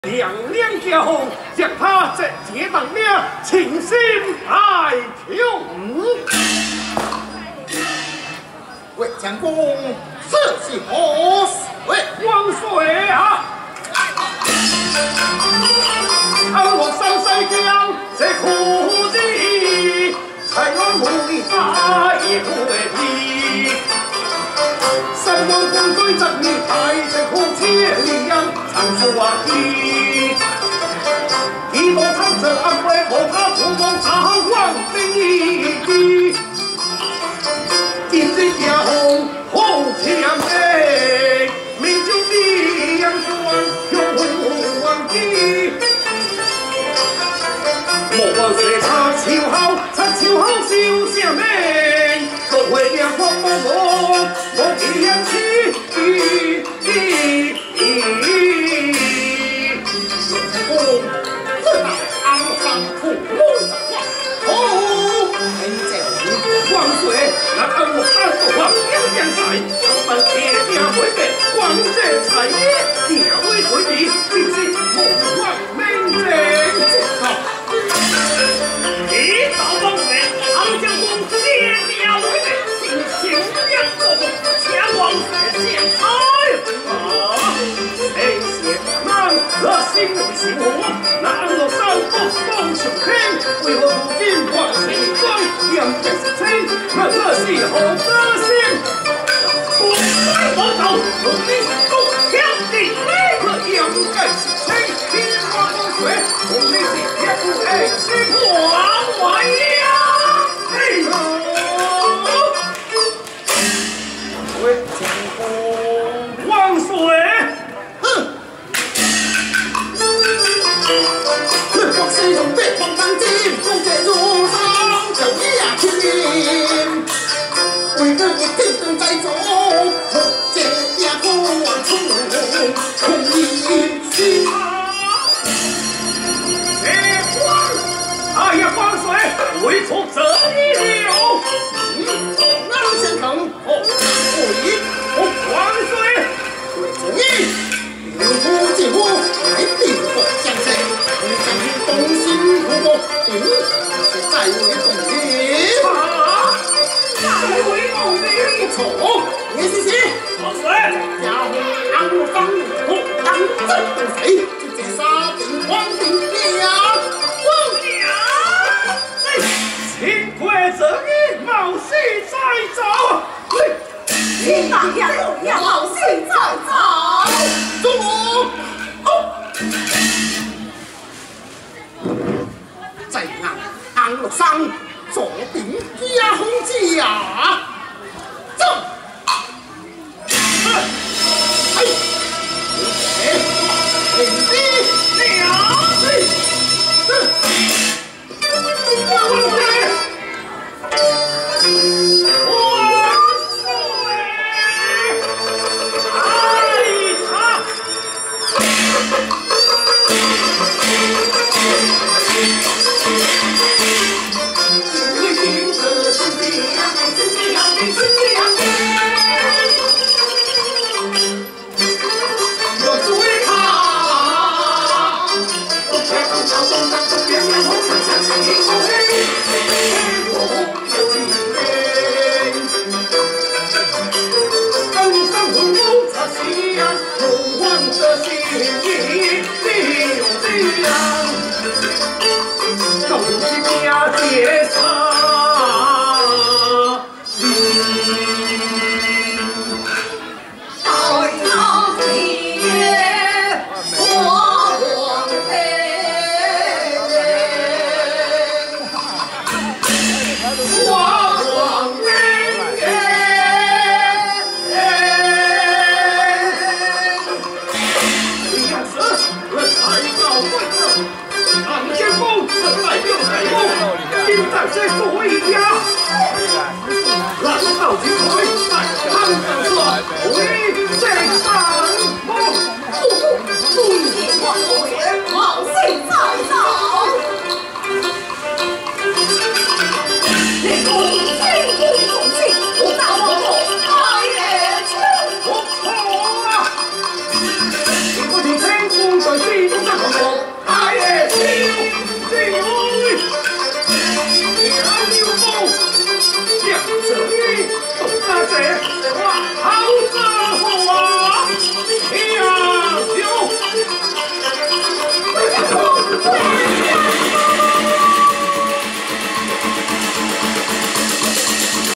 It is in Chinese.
亮亮交红，将他这结党命，请心来求。 魏将公，此是何水？ 王水啊！安我上山江，这苦地，才让母里发一回皮。三王公对着你抬着苦千里阳，长出瓦梯。一头长着安徽后他出梦张望兵。金枝加红红墙北，明酒的阳光永忘记。莫忘水插秋好，插秋好绣下美，各位亮光朦胧，莫提扬起。王水，那跟我安国话两样菜，我们铁定会被王者菜业调为回避，就是莫忘名正。一到王水，唐将军铁定会被进行两个前王水献彩。谁先难，热心为心火，那我山不风秋天，为何如今王水追两件事情？那这是何德行？我走，努力攻挑地，这样该是谁？天花风水，我们是天不爱心王外呀！喂，将军，王水， 我是用北方当今，公爵如上就压天。为了一天灯在走，这家国王出空一心。 哎呀，王水，为出这一流， 南先生， 王水， 为主义，领夫进屋，来定国相胜，将军东心如果是在为动力。 在为动力， 错，你是谁？ 王水， 家伙安方我当真不谁？就这杀定皇帝呀！ 请贵正义，冒死再走。 你大家都要冒死再走。 坐。在那安乐上坐定家红家，走。哎， 唐先锋，这来就来。 我。